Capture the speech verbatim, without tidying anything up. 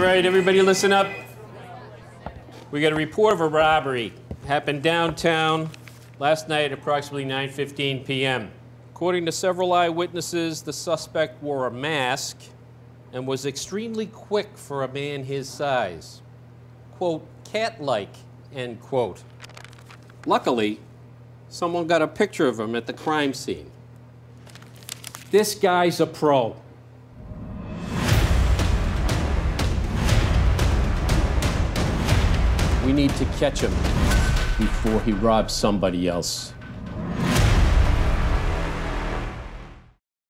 right, everybody listen up. We got a report of a robbery. Happened downtown last night at approximately nine fifteen p m According to several eyewitnesses, the suspect wore a mask and was extremely quick for a man his size. Quote, cat-like, end quote. Luckily, someone got a picture of him at the crime scene. This guy's a pro. We need to catch him before he robs somebody else.